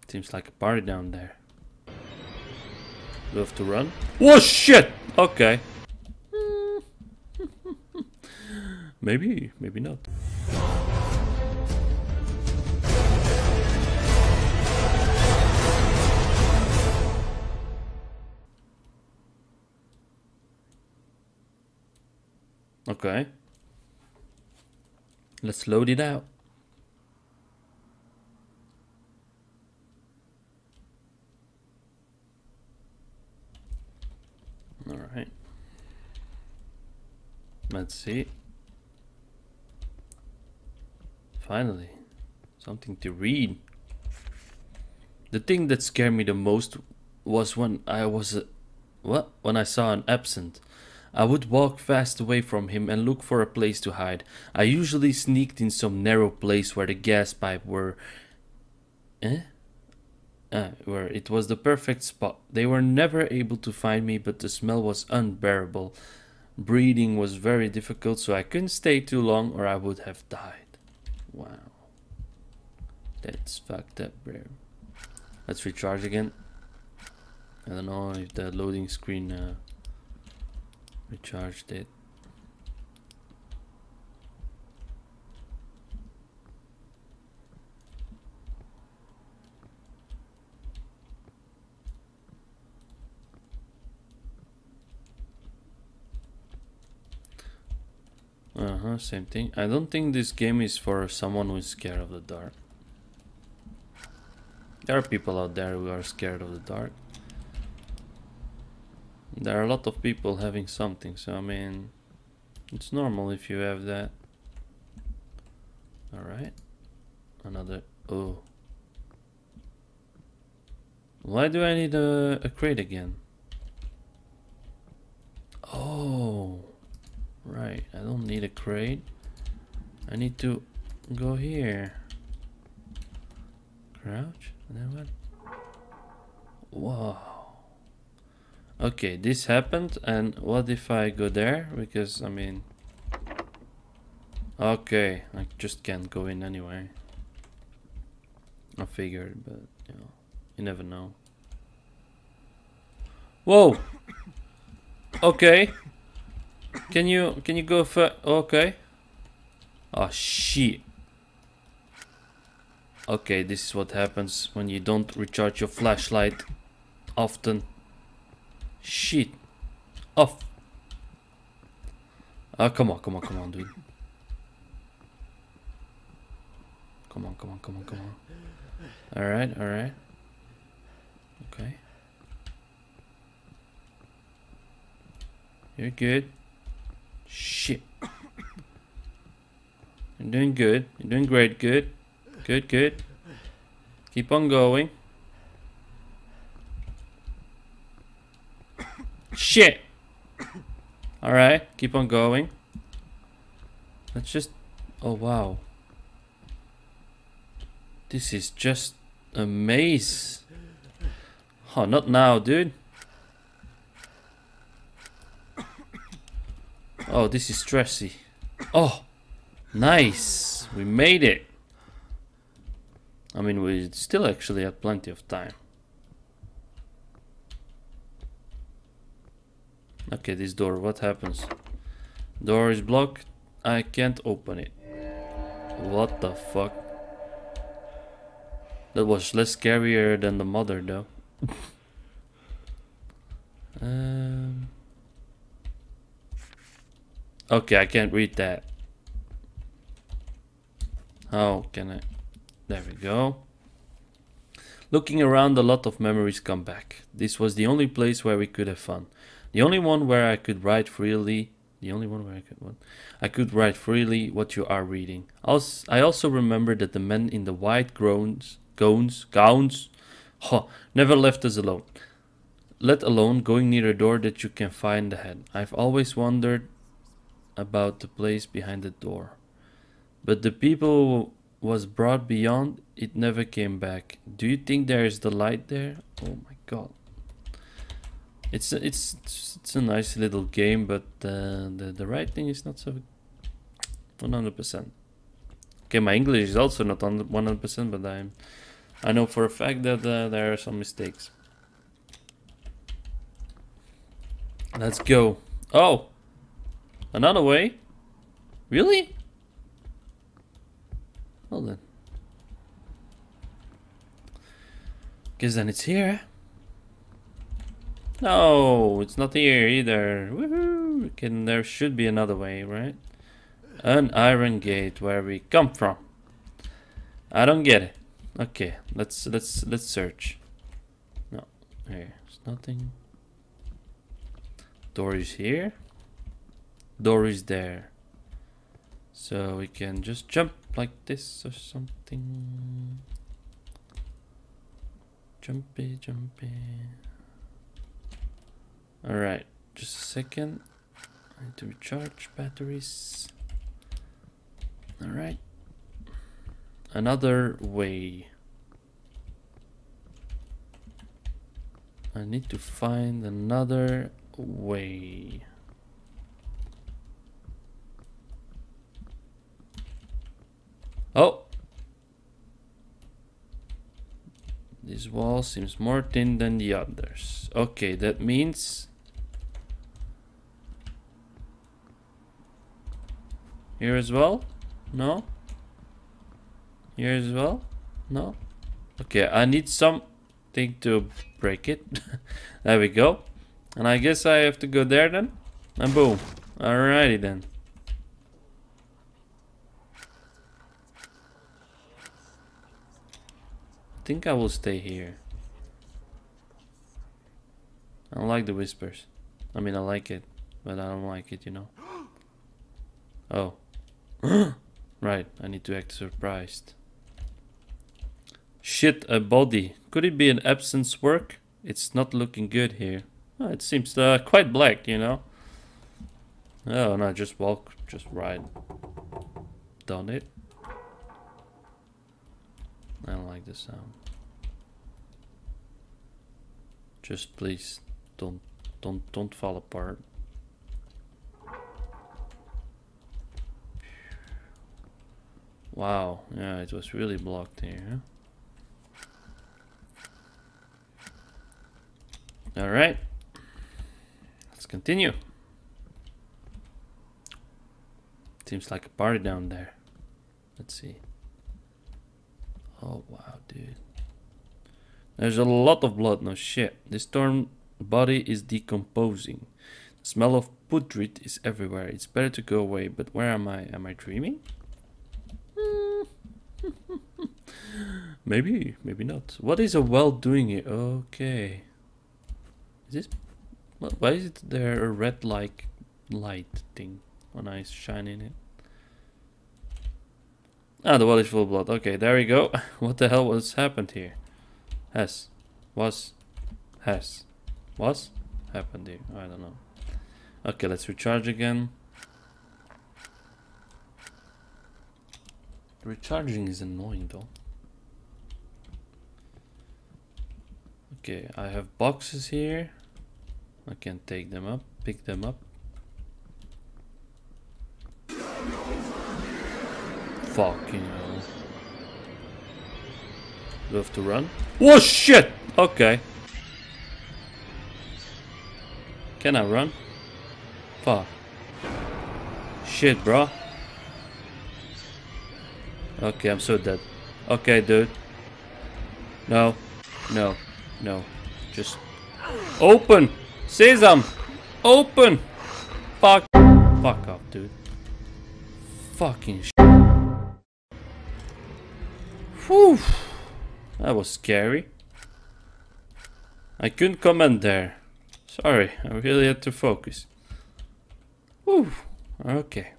Seems like a party down there. Do I have to run? Oh shit! Okay. Maybe not. Okay. Let's load it out. All right. Let's see. Finally, something to read. The thing that scared me the most was when when I saw an absent. I would walk fast away from him and look for a place to hide. I usually sneaked in some narrow place where the gas pipe where it was the perfect spot. They were never able to find me, but the smell was unbearable. Breathing was very difficult, so I couldn't stay too long or I would have died. Wow. That's fucked up, bro. Let's recharge again. I don't know if the loading screen recharged it. Same thing. I don't think this game is for someone who is scared of the dark. There are people out there who are scared of the dark. There are a lot of people having something, so I mean, it's normal if you have that. Alright. Another... oh. Why do I need a crate again? Oh. Right, I don't need a crate. I need to go here. Crouch, and then what? Wow. Okay, this happened, and what if I go there? Because, I mean... okay, I just can't go in anyway. I figured, but, you know, you never know. Whoa! Okay. Can you go for... okay. Oh, shit. Okay, this is what happens when you don't recharge your flashlight often. Shit. Off. Oh, come on, dude. Come on. Alright. Okay. You're good. Shit. You're doing good. You're doing great. Good. Keep on going. Shit. Alright, keep on going. Let's just... oh wow. This is just a maze. Oh, not now, dude. Oh, this is stressy. Oh, nice. We made it. I mean, we still actually have plenty of time. Okay, this door, what happens? Door is blocked. I can't open it. What the fuck? That was less scarier than the mother, though. Okay, I can't read that. How can I? There we go. Looking around, a lot of memories come back. This was the only place where we could have fun. The only one where I could write freely. The only one where I could what? I could write freely what you are reading. I also remember that the men in the white gowns, never left us alone. Let alone going near a door that you can find ahead. I've always wondered about the place behind the door. But the people was brought beyond, it never came back. Do you think there is the light there? Oh my god. It's a nice little game, but the writing is not so 100%. Okay, my English is also not on 100%, but I'm I know for a fact that there are some mistakes. Let's go. Oh! Another way? Really? Well then. Guess then it's here. No, it's not here either. Woohoo! There should be another way, right? An iron gate where we come from. I don't get it. Okay, let's search. No, here, there's nothing. Door is here. Door is there. So we can just jump like this or something. Jumpy, jumpy. Alright, just a second. I need to recharge batteries. Alright. Another way. I need to find another way. Oh! This wall seems more thin than the others. Okay, that means... Here as well? No? Here as well? No? Okay, I need something to break it. There we go. And I guess I have to go there then. And boom. Alrighty then. I think I will stay here. I don't like the whispers. I mean, I like it, but I don't like it, you know. Oh. Right, I need to act surprised. Shit, a body. Could it be an absence work? It's not looking good here. Oh, it seems quite black, you know. Oh no, just walk, just ride. Done it. I don't like the sound. Just please don't fall apart. Wow, yeah, it was really blocked here. Huh? All right, let's continue. Seems like a party down there. Let's see. Oh wow, dude. There's a lot of blood, no shit. This torn body is decomposing. The smell of putrid is everywhere. It's better to go away, but where am I? Am I dreaming? Maybe, maybe not. What is a well doing here? Okay. Is this... Why is it there a red like light thing when I shine in it? Ah, the well is full of blood. Okay, there we go. What the hell was happened here? Has happened here. I don't know. Okay, let's recharge again. Recharging is annoying though. Okay, I have boxes here. I can take them up, pick them up. Fucking hell. Do I have to run? Oh shit! Okay. Can I run? Fuck. Shit, bro. Okay, I'm so dead. Okay, dude. No. No. No. Just... Open! Sesame! Open! Fuck. Fuck off, dude. Fucking shit. Whew. That was scary. I couldn't comment there. Sorry, I really had to focus. Whew. Okay.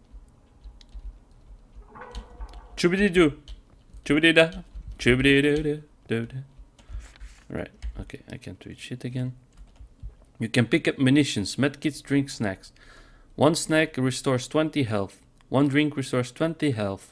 Choobity-doo. Choobity-da. Choobity-doo-doo-doo-doo. Right, okay, I can't reach it again. You can pick up munitions, medkits, drink, snacks. One snack restores 20 health. One drink restores 20 health.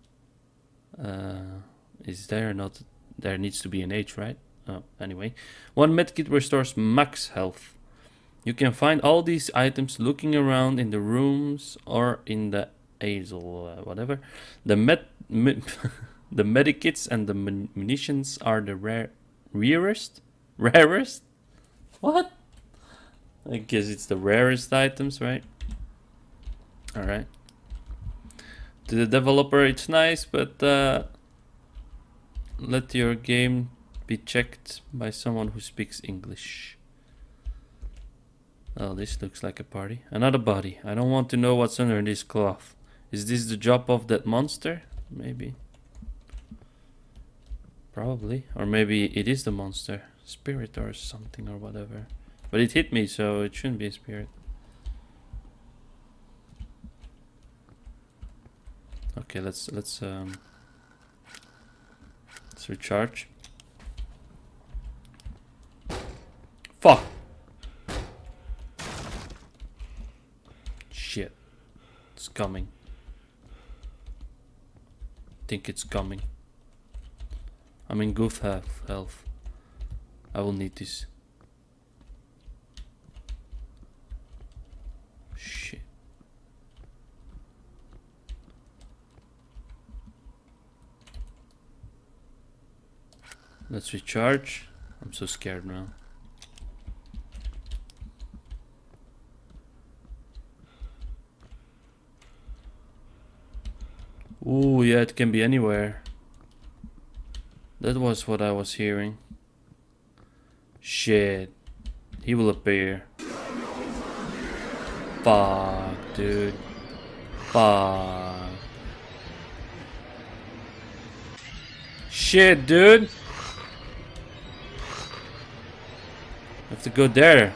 Is there not... There needs to be an H, right? Oh, anyway. One medkit restores max health. You can find all these items looking around in the rooms or in the Hazel, whatever. The The medikits and the munitions are the rarest? Rarest? What? I guess it's the rarest items, right? Alright. To the developer, it's nice, but let your game be checked by someone who speaks English. Oh, this looks like a party. Another body. I don't want to know what's under this cloth. Is this the job of that monster? Maybe. Probably. Or maybe it is the monster. Spirit or something or whatever. But it hit me, so it shouldn't be a spirit. Okay, let's recharge. Fuck! Shit. It's coming. Think it's coming. I'm in goof health. I will need this. Shit. Let's recharge. I'm so scared now. Ooh, yeah, it can be anywhere. That was what I was hearing. Shit. He will appear. Fuck, dude. Fuck. Shit, dude. I have to go there.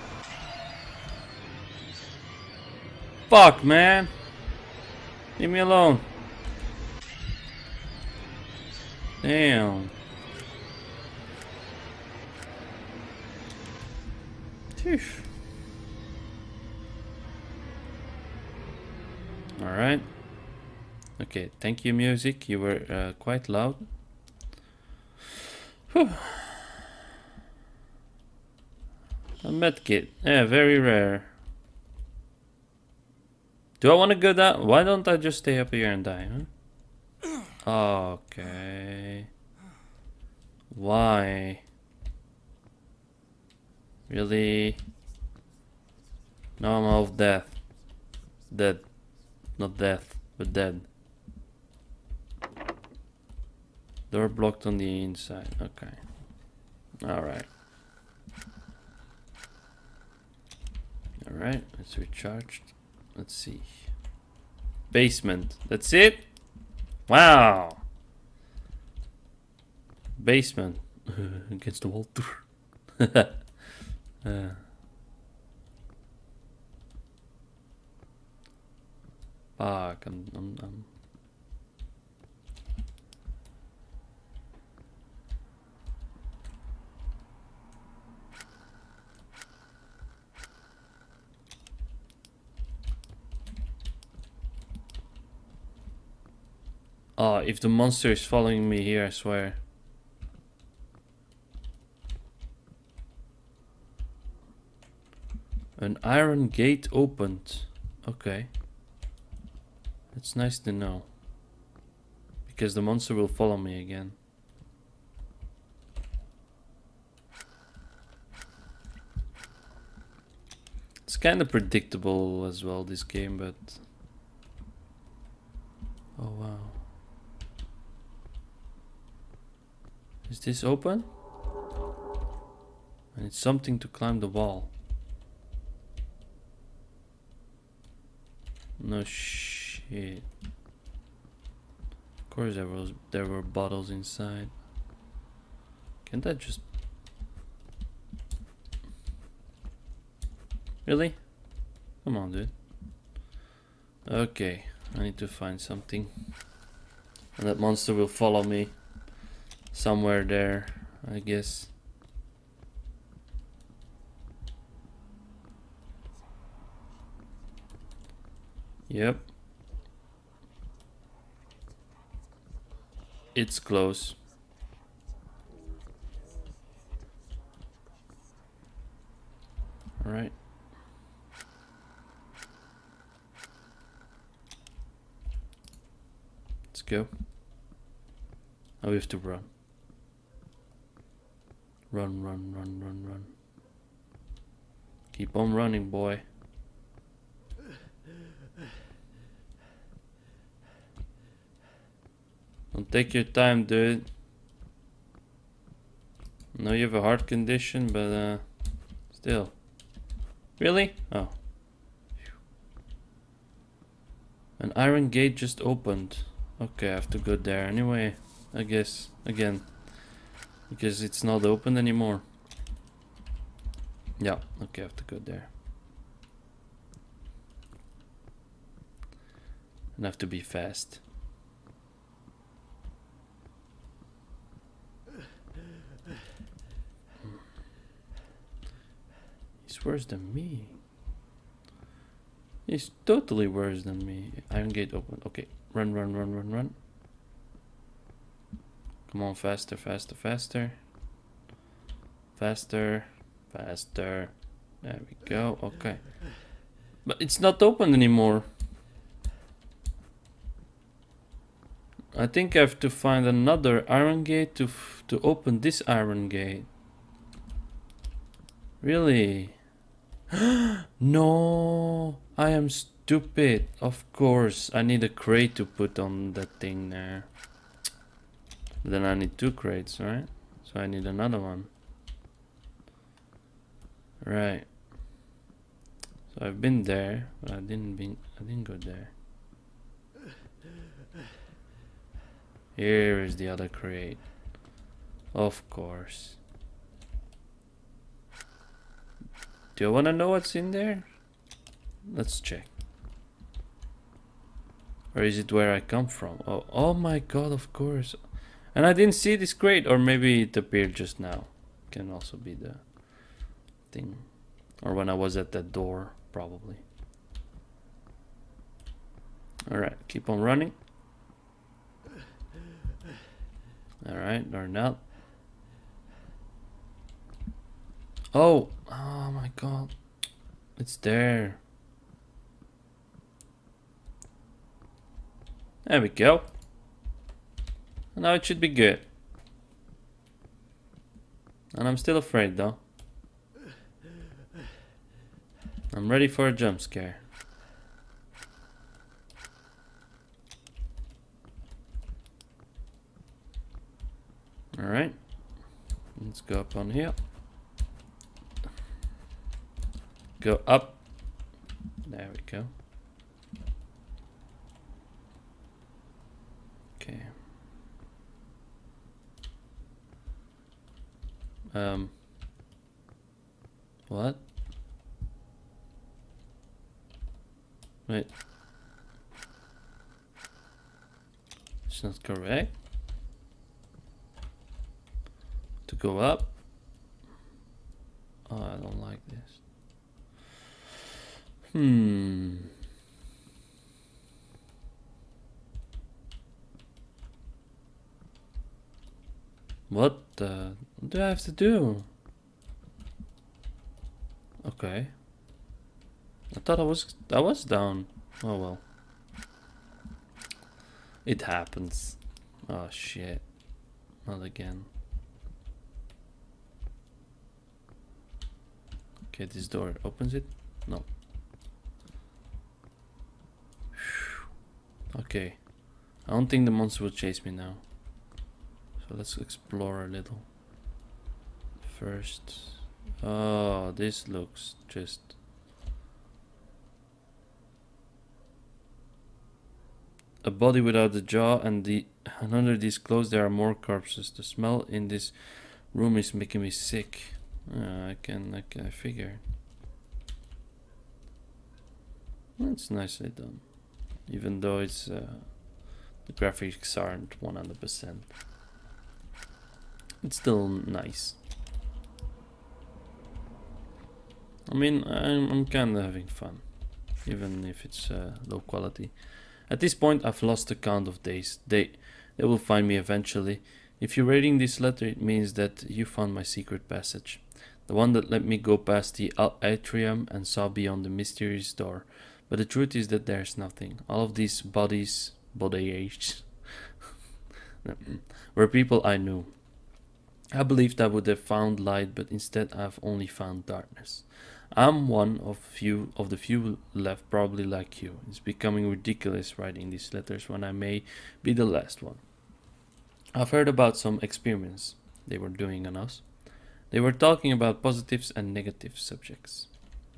Fuck, man. Leave me alone. Damn. Phew. Alright. Okay, thank you, music. You were quite loud. Whew. A medkit. Yeah, very rare. Do I want to go down? Why don't I just stay up here and die, huh? Okay. Why? Really? No, I'm of death. Dead. Not death, but dead. Door blocked on the inside. Okay. Alright. Alright, it's recharged. Let's see. Basement. That's it? Wow. Basement. Against the wall. Fuck, I'm Oh, if the monster is following me here, I swear. An iron gate opened. Okay. It's nice to know. Because the monster will follow me again. It's kind of predictable as well, this game, but... Oh, wow. Is this open? I need something to climb the wall. No shit. Of course there were bottles inside. Can't I just... Really? Come on, dude. Okay, I need to find something. And that monster will follow me. Somewhere there, I guess. Yep. It's close. All right. Let's go. Now we have to run. Run, run, run, run, run. Keep on running, boy. Don't take your time, dude. I know you have a heart condition, but still. Really? Oh. An iron gate just opened. Okay, I have to go there anyway, I guess, again. Because it's not open anymore. Yeah, okay, I have to go there. And I have to be fast. He's worse than me. He's totally worse than me. Iron gate open. Okay, run, run, run, run, run. Come on, faster, faster, faster. Faster, faster. There we go. Okay. But it's not open anymore. I think I have to find another iron gate to open this iron gate. Really? No, I am stupid. Of course, I need a crate to put on that thing there. Then I need 2 crates, right? So I need another one. Right. So I've been there, but I didn't go there. Here is the other crate. Of course. Do you wanna know what's in there? Let's check. Or is it where I come from? Oh my god, of course. And I didn't see this crate, or maybe it appeared just now. Can also be the thing. Or when I was at that door, probably. Alright, keep on running. Alright, or not. Oh my god. It's there. There we go. Now it should be good. And I'm still afraid though. I'm ready for a jump scare. Alright. Let's go up on here. Go up. There we go. Okay. What? Wait. It's not correct. To go up. Oh, I don't like this. What do I have to do? Okay. I thought I was down. Oh well. It happens. Oh shit. Not again. Okay, this door opens it? No. Okay. I don't think the monster will chase me now. So let's explore a little. First. Oh, this looks just... a body without a jaw, and under these clothes there are more corpses. The smell in this room is making me sick. I figure. That's nicely done. Even though it's the graphics aren't 100%. It's still nice. I mean, I'm kind of having fun, even if it's low quality. At this point, I've lost the count of days. They will find me eventually. If you're reading this letter, it means that you found my secret passage. The one that let me go past the atrium and saw beyond the mysterious door. But the truth is that there's nothing. All of these bodies, were people I knew. I believed I would have found light, but instead I've only found darkness. I'm one of the few left, probably like you. It's becoming ridiculous writing these letters when I may be the last one. I've heard about some experiments they were doing on us. They were talking about positives and negative subjects.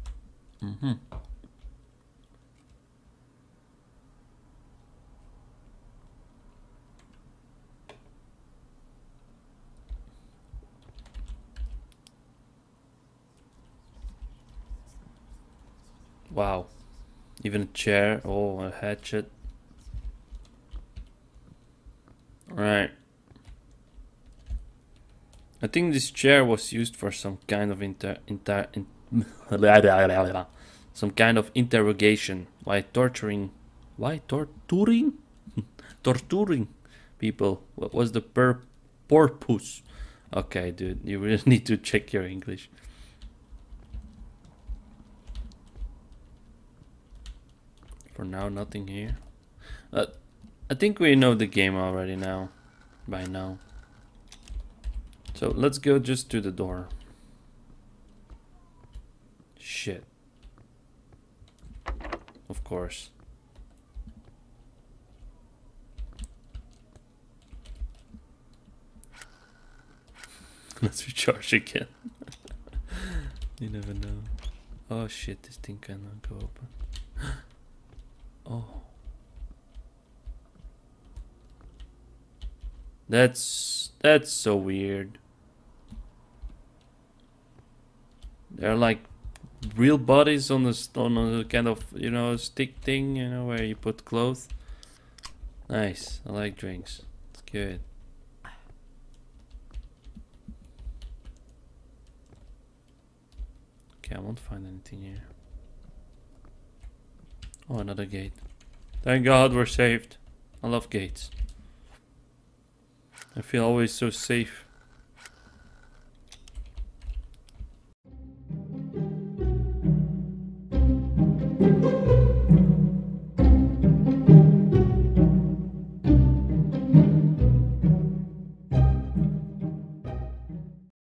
Wow. Even a chair. Oh, a hatchet. Right. I think this chair was used for some kind of some kind of interrogation. Why torturing torturing people? What was the purpose? Okay, dude, you really need to check your English. For now, nothing here. I think we know the game already now. By now. So let's go just to the door. Shit. Of course. Let's recharge again. You never know. Oh shit, this thing cannot go open. Oh. That's so weird. They're like real bodies on a kind of, you know, stick thing, you know, where you put clothes. Nice. I like drinks. It's good. Okay, I won't find anything here. Oh, another gate. Thank God we're saved. I love gates. I feel always so safe